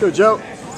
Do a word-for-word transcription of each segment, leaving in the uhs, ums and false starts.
Go, Joe.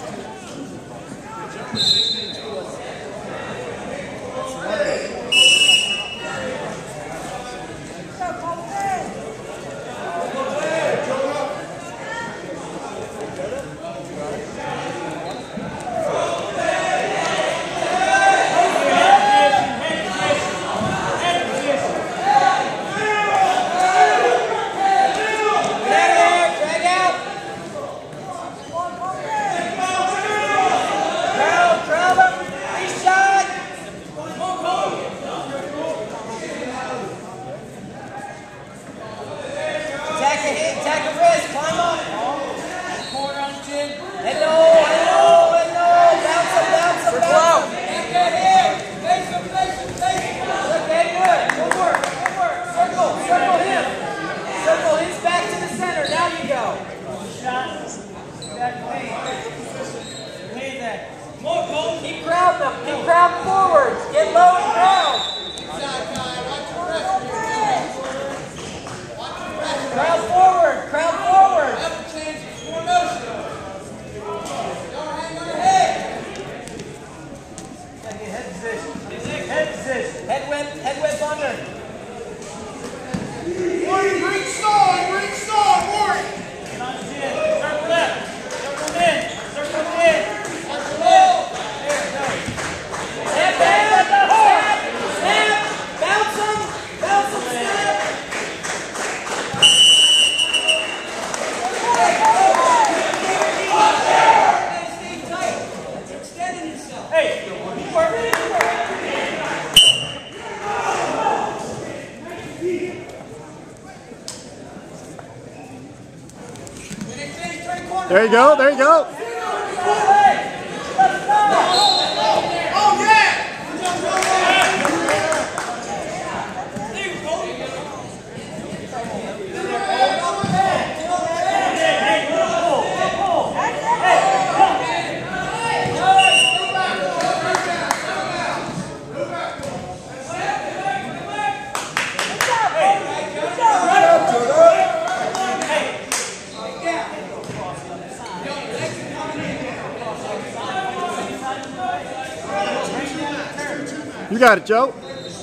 Keep crowding them. Keep crowding forwards. Get low and crowd. Crowd forward. Crowd forward. Head position. Head position. Head whip. Head whip under. Warren, bring stall. Bring stall. Warren. Circle left. Circle in. Circle in. Circle in. Snap, snap, snap, bounce them, bounce them, snap. Stay tight. That's extending yourself. Hey, keep working. There you go, there you go. You got it, Joe.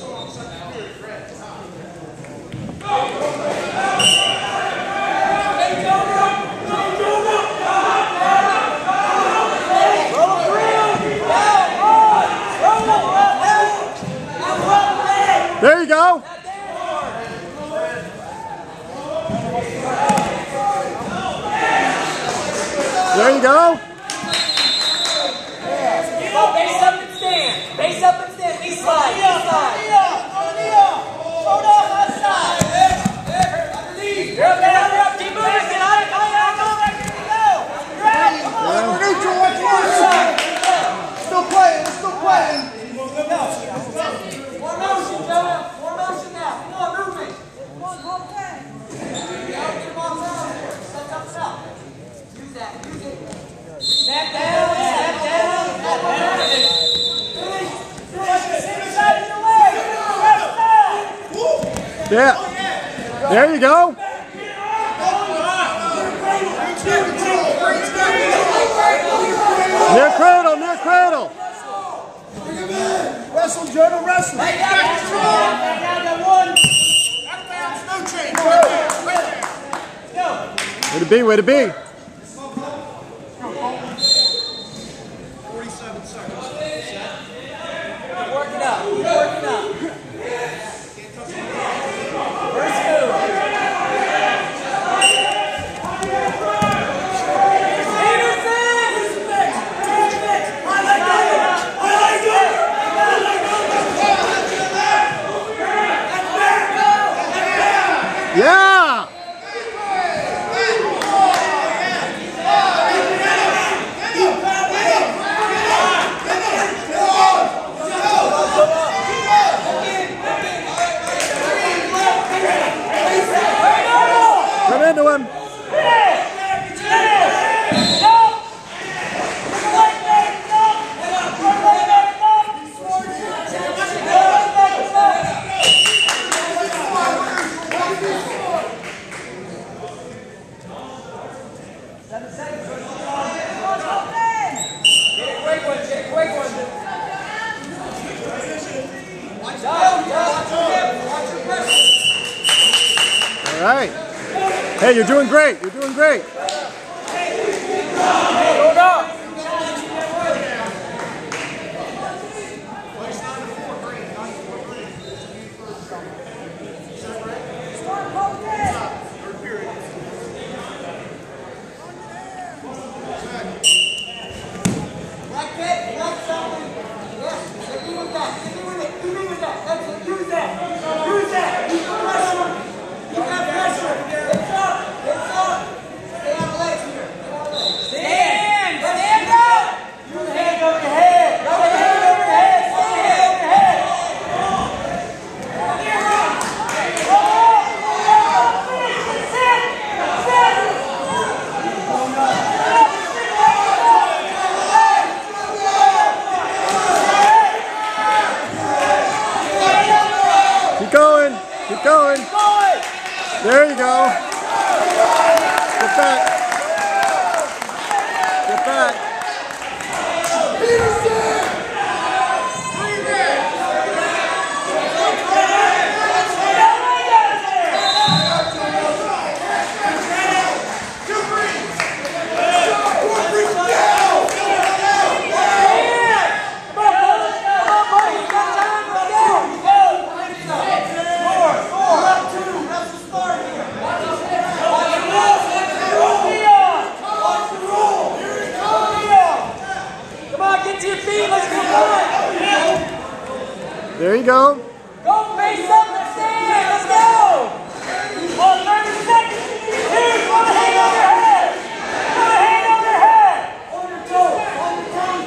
There you go. There you go. Base up and stand. Base up and stand. Knee slide. Knee slide. You're up, you're up, you're up. Keep moving. Get on it. Come on, come on, come on. Here we go. You're out. Come on. We're neutral. Watch your side. Still playing. We're still playing. More motion, Jonah. More motion now. Come on, movement. Come on, come on. Step up, step. Use that. Use it. Snap down. Snap down. Snap down. Yeah. There you go. Near cradle, near cradle. Bring him in. Wrestle, Jonah, wrestle. Lay down, lay down, lay down, that one. No change. Right there. Right there. Way to be, way to be. forty-seven seconds. Work it up, work it up. First move. Yeah! Come into him. right. Hey, you're doing great. You're doing great. Hold up. Keep going. Keep going. There you go. Get back. Get back. There you go. Go face up and stand. Let's go. On thirty seconds. Here's one hand on your head. One hand on your head. On your toe. On your tongue.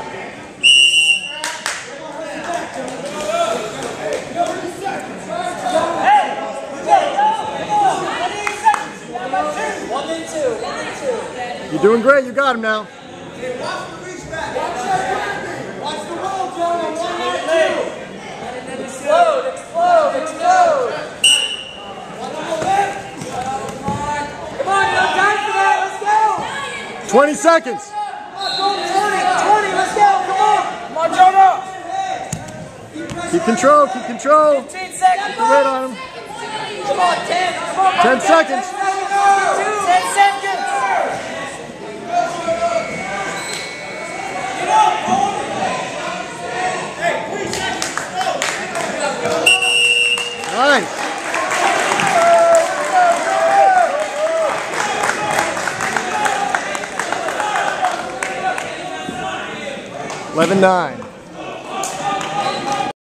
Hey, we got to go. Come on. One and two. One and two. You're doing great. You got him now. Watch the reach back. Watch the roll, Joe. On one and two. Explode, explode, explode. Come on, no time for that. Let's go. twenty seconds. Come on, twenty, twenty, let's go. Come on. Come on, Jonah. Keep control. Keep control. fifteen seconds. Keep the weight on him. Come on, ten. Come on, ten seconds. ten seconds. Get up, hold it. Hey, three seconds. Nice. eleven nine.